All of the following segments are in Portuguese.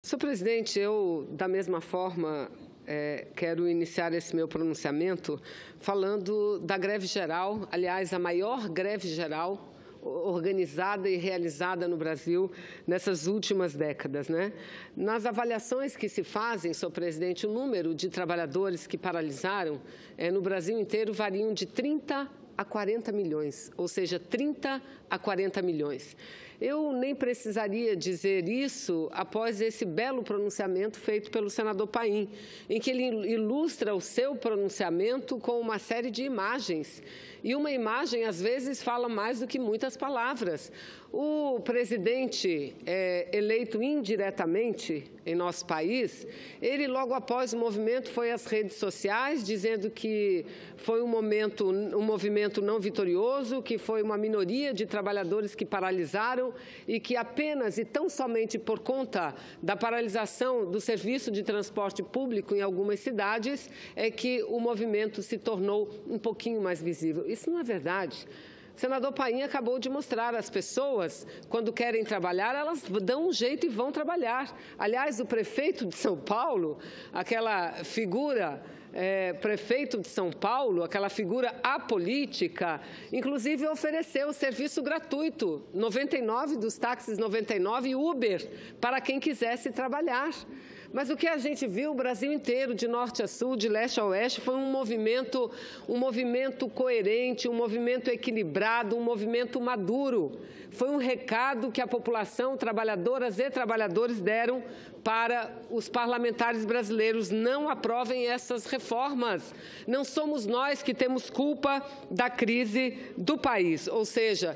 Senhor presidente, eu, da mesma forma, quero iniciar esse meu pronunciamento falando da greve geral, aliás, a maior greve geral organizada e realizada no Brasil nessas últimas décadas, né? Nas avaliações que se fazem, senhor presidente, o número de trabalhadores que paralisaram no Brasil inteiro variam de 30 a 40 milhões, ou seja, 30 a 40 milhões. Eu nem precisaria dizer isso após esse belo pronunciamento feito pelo senador Paim, em que ele ilustra o seu pronunciamento com uma série de imagens. E uma imagem, às vezes, fala mais do que muitas palavras. O presidente eleito indiretamente em nosso país, ele, logo após o movimento, foi às redes sociais, dizendo que foi um movimento não vitorioso, que foi uma minoria de trabalhadores que paralisaram e que apenas e tão somente por conta da paralisação do serviço de transporte público em algumas cidades é que o movimento se tornou um pouquinho mais visível. Isso não é verdade. O senador Paim acabou de mostrar às pessoas, quando querem trabalhar, elas dão um jeito e vão trabalhar. Aliás, o prefeito de São Paulo, aquela figura... prefeito de São Paulo, aquela figura apolítica, inclusive ofereceu serviço gratuito, 99 dos táxis 99 e Uber, para quem quisesse trabalhar. Mas o que a gente viu, o Brasil inteiro, de norte a sul, de leste a oeste, foi um movimento coerente, um movimento equilibrado, um movimento maduro. Foi um recado que a população, trabalhadoras e trabalhadores, deram para os parlamentares brasileiros: não aprovem essas reformas. Não somos nós que temos culpa da crise do país. Ou seja,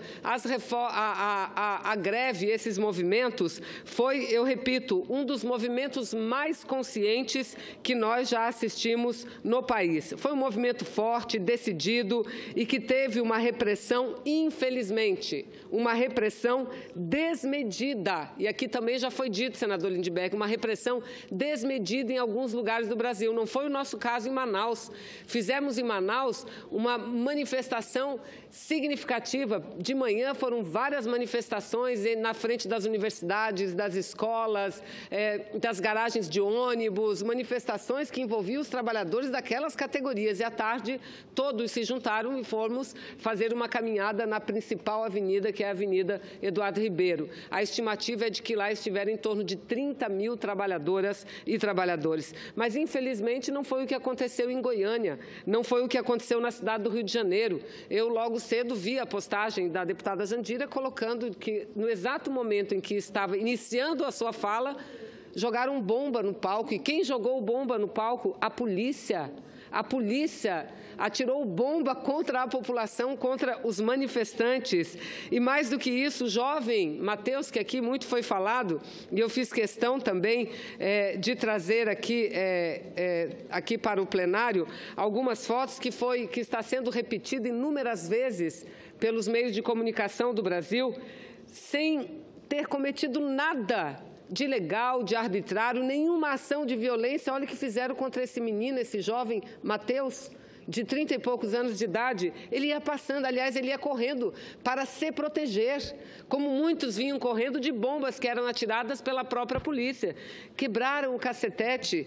a greve, esses movimentos, foi, eu repito, um dos movimentos mais conscientes que nós já assistimos no país. Foi um movimento forte, decidido e que teve uma repressão, infelizmente, uma repressão desmedida. E aqui também já foi dito, senador Lindbergh, uma repressão desmedida em alguns lugares do Brasil. Não foi o nosso caso em Manaus. Fizemos em Manaus uma manifestação significativa. De manhã foram várias manifestações na frente das universidades, das escolas, das garagens de ônibus, manifestações que envolviam os trabalhadores daquelas categorias. E à tarde todos se juntaram e fomos fazer uma caminhada na principal avenida, que é a Avenida Eduardo Ribeiro. A estimativa é de que lá estiveram em torno de 30 mil trabalhadoras e trabalhadores. Mas, infelizmente, não foi o que aconteceu em Goiânia, não foi o que aconteceu na cidade do Rio de Janeiro. Eu, logo cedo, vi a postagem da deputada Jandira colocando que, no exato momento em que estava iniciando a sua fala, jogaram bomba no palco. E quem jogou bomba no palco? A polícia. A polícia atirou bomba contra a população, contra os manifestantes. E mais do que isso, o jovem Matheus, que aqui muito foi falado, e eu fiz questão também de trazer aqui para o plenário algumas fotos que está sendo repetida inúmeras vezes pelos meios de comunicação do Brasil, sem ter cometido nada de ilegal, de arbitrário, nenhuma ação de violência. Olha o que fizeram contra esse menino, esse jovem Matheus, de 30 e poucos anos de idade. Ele ia passando, aliás, ele ia correndo para se proteger, como muitos vinham correndo de bombas que eram atiradas pela própria polícia. Quebraram o cacetete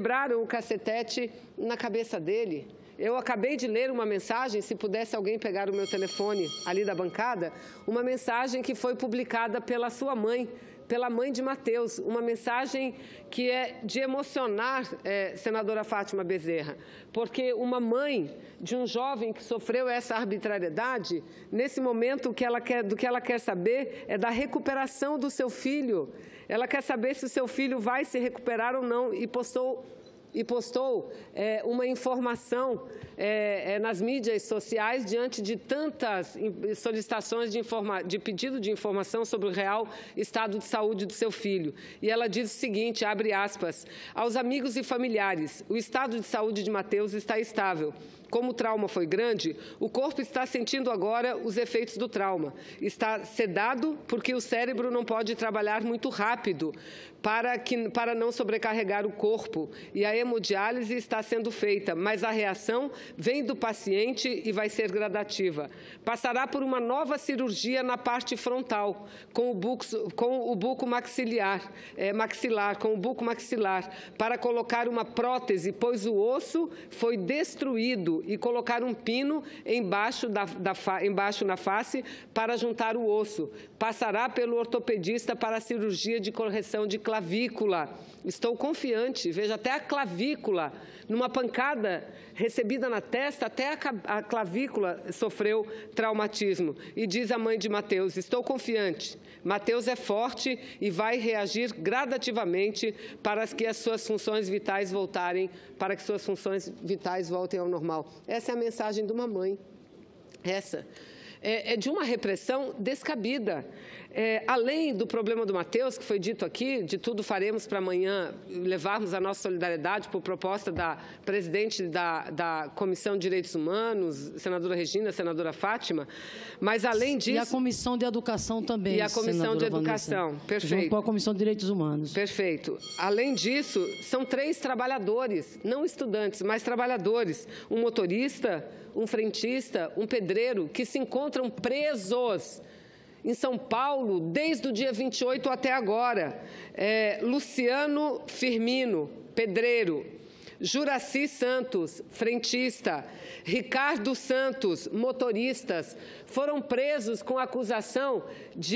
na cabeça dele. Eu acabei de ler uma mensagem, se pudesse alguém pegar o meu telefone ali da bancada, uma mensagem que foi publicada pela sua mãe, pela mãe de Matheus, uma mensagem que é de emocionar, senadora Fátima Bezerra, porque uma mãe de um jovem que sofreu essa arbitrariedade, nesse momento do que ela quer saber é da recuperação do seu filho. Ela quer saber se o seu filho vai se recuperar ou não, e postou uma informação nas mídias sociais diante de tantas solicitações de pedido de informação sobre o real estado de saúde do seu filho. E ela diz o seguinte, abre aspas: aos amigos e familiares, o estado de saúde de Matheus está estável. como o trauma foi grande, o corpo está sentindo agora os efeitos do trauma. Está sedado porque o cérebro não pode trabalhar muito rápido para não sobrecarregar o corpo. E a hemodiálise está sendo feita, mas a reação vem do paciente e vai ser gradativa. Passará por uma nova cirurgia na parte frontal, com o buco maxilar, para colocar uma prótese, pois o osso foi destruído, e colocar um pino embaixo na face para juntar o osso. Passará pelo ortopedista para a cirurgia de correção de clavícula. Estou confiante, veja, até a clavícula, numa pancada recebida na testa, até a clavícula sofreu traumatismo. E diz a mãe de Mateus: estou confiante. Mateus é forte e vai reagir gradativamente para que as suas funções vitais voltem ao normal. Essa é a mensagem de uma mãe. Essa é de uma repressão descabida. Além do problema do Mateus, que foi dito aqui, de tudo faremos para amanhã levarmos a nossa solidariedade por proposta da presidente da Comissão de Direitos Humanos, senadora Regina, senadora Fátima, mas além disso... E a Comissão de Educação também, e a Comissão de Educação, Vanessa, perfeito. Junto com a Comissão de Direitos Humanos. Perfeito. Além disso, são 3 trabalhadores, não estudantes, mas trabalhadores, um motorista, um frentista, um pedreiro, que se encontram presos em São Paulo desde o dia 28 até agora. Luciano Firmino, pedreiro; Juraci Santos, frentista; Ricardo Santos, motoristas, foram presos com acusação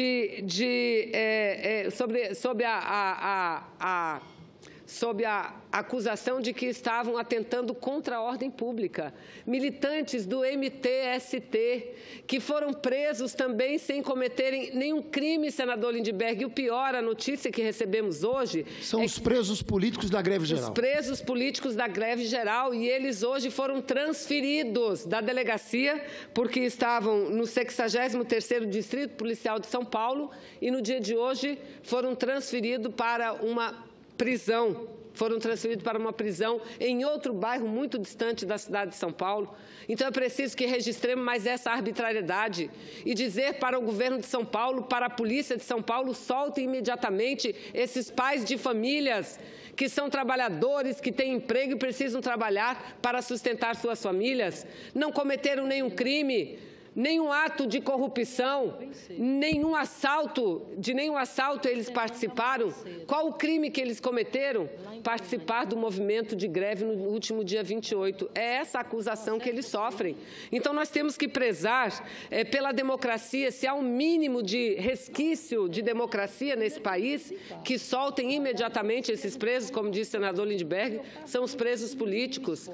sob a acusação de que estavam atentando contra a ordem pública. Militantes do MTST, que foram presos também sem cometerem nenhum crime, senador Lindbergh. E o pior, a notícia que recebemos hoje... São os presos políticos da greve geral. Os presos políticos da greve geral, e eles hoje foram transferidos da delegacia, porque estavam no 63º Distrito Policial de São Paulo, e no dia de hoje foram transferidos para uma prisão. Foram transferidos para uma prisão em outro bairro muito distante da cidade de São Paulo. Então, é preciso que registremos mais essa arbitrariedade e dizer para o governo de São Paulo, para a polícia de São Paulo: soltem imediatamente esses pais de famílias que são trabalhadores, que têm emprego e precisam trabalhar para sustentar suas famílias. Não cometeram nenhum crime, nenhum ato de corrupção, nenhum assalto eles participaram. Qual o crime que eles cometeram? Participar do movimento de greve no último dia 28. É essa a acusação que eles sofrem. Então, nós temos que prezar pela democracia. Se há um mínimo de resquício de democracia nesse país, que soltem imediatamente esses presos, como disse o senador Lindbergh, são os presos políticos.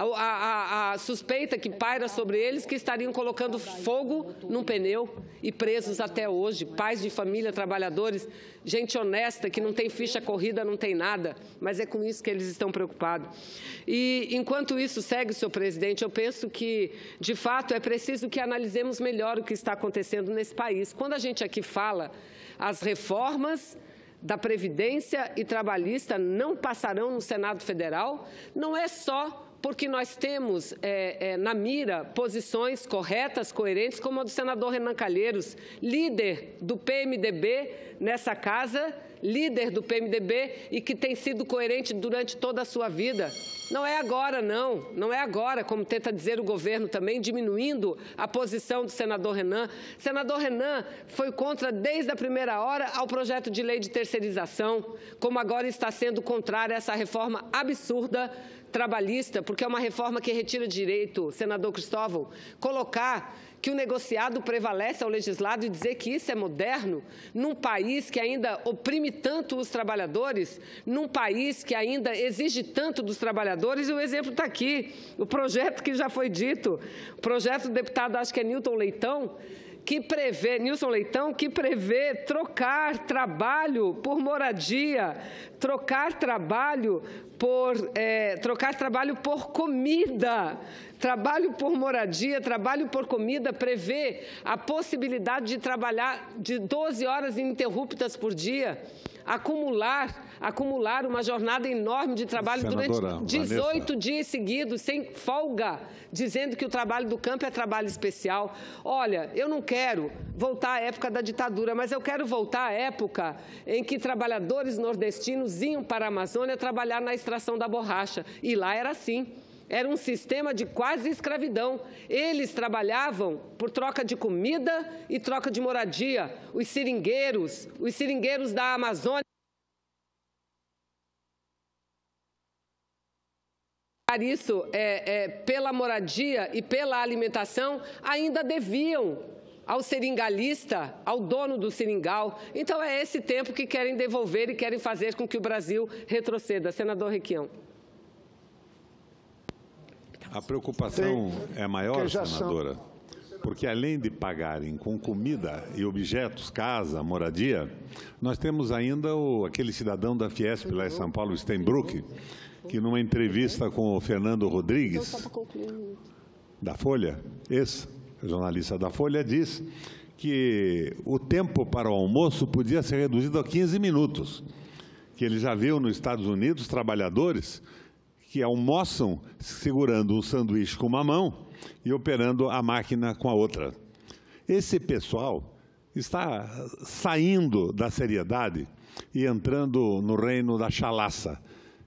A suspeita que paira sobre eles, que estariam colocando fogo num pneu, e presos até hoje, pais de família, trabalhadores, gente honesta, que não tem ficha corrida, não tem nada, mas é com isso que eles estão preocupados. E, enquanto isso segue, senhor presidente, eu penso que, de fato, é preciso que analisemos melhor o que está acontecendo nesse país. Quando a gente aqui fala, as reformas da Previdência e Trabalhista não passarão no Senado Federal, não é só porque nós temos na mira posições corretas, coerentes, como a do senador Renan Calheiros, líder do PMDB nessa casa, líder do PMDB e que tem sido coerente durante toda a sua vida. Não é agora, não é agora, como tenta dizer o governo também, diminuindo a posição do senador Renan. O senador Renan foi contra, desde a primeira hora, ao projeto de lei de terceirização, como agora está sendo contrário a essa reforma absurda trabalhista, porque é uma reforma que retira direito, senador Cristóvão, colocar que o negociado prevalece ao legislado e dizer que isso é moderno, num país que ainda oprime tanto os trabalhadores, num país que ainda exige tanto dos trabalhadores, e o exemplo está aqui, o projeto que já foi dito, o projeto do deputado, acho que é Nilson Leitão, que prevê trocar trabalho por moradia, trocar trabalho por comida, trabalho por moradia, trabalho por comida, prevê a possibilidade de trabalhar de 12 horas ininterruptas por dia. acumular uma jornada enorme de trabalho durante 18 dias seguidos, sem folga, dizendo que o trabalho do campo é trabalho especial. Olha, eu não quero voltar à época da ditadura, mas eu quero voltar à época em que trabalhadores nordestinos iam para a Amazônia trabalhar na extração da borracha. E lá era assim. Era um sistema de quase escravidão. Eles trabalhavam por troca de comida e troca de moradia. Os seringueiros da Amazônia, isso pela moradia e pela alimentação, ainda deviam ao seringalista, ao dono do seringal. Então, é esse tempo que querem devolver e querem fazer com que o Brasil retroceda. Senador Requião. A preocupação é maior, senadora, porque além de pagarem com comida e objetos, casa, moradia, nós temos ainda aquele cidadão da Fiesp lá em São Paulo, Steinbrück, que numa entrevista com o Fernando Rodrigues, da Folha, ex-jornalista da Folha, diz que o tempo para o almoço podia ser reduzido a 15 minutos, que ele já viu nos Estados Unidos trabalhadores que almoçam segurando um sanduíche com uma mão e operando a máquina com a outra. Esse pessoal está saindo da seriedade e entrando no reino da chalaça.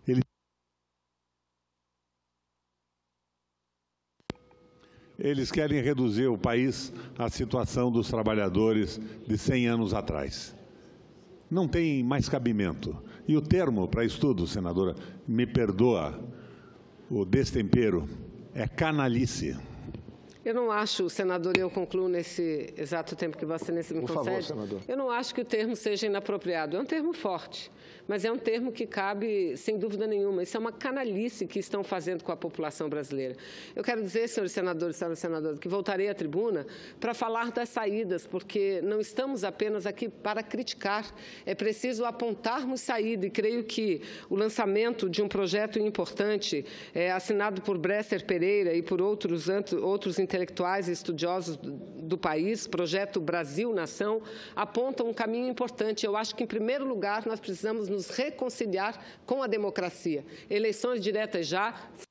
Eles querem reduzir o país à situação dos trabalhadores de 100 anos atrás. Não tem mais cabimento. E o termo para estudo, senadora, me perdoa o destempero, é canalice. Eu não acho, senador, eu concluo nesse exato tempo que você me concede. Por favor, senador. Eu não acho que o termo seja inapropriado. É um termo forte, mas é um termo que cabe, sem dúvida nenhuma. Isso é uma canalice que estão fazendo com a população brasileira. Eu quero dizer, senhores senadores e senhoras senadoras, que voltarei à tribuna para falar das saídas, porque não estamos apenas aqui para criticar. É preciso apontarmos saída, e creio que o lançamento de um projeto importante, assinado por Bresser Pereira e por outros intelectuais e estudiosos do país, projeto Brasil-Nação, aponta um caminho importante. Eu acho que, em primeiro lugar, nós precisamos nos reconciliar com a democracia. Eleições diretas já,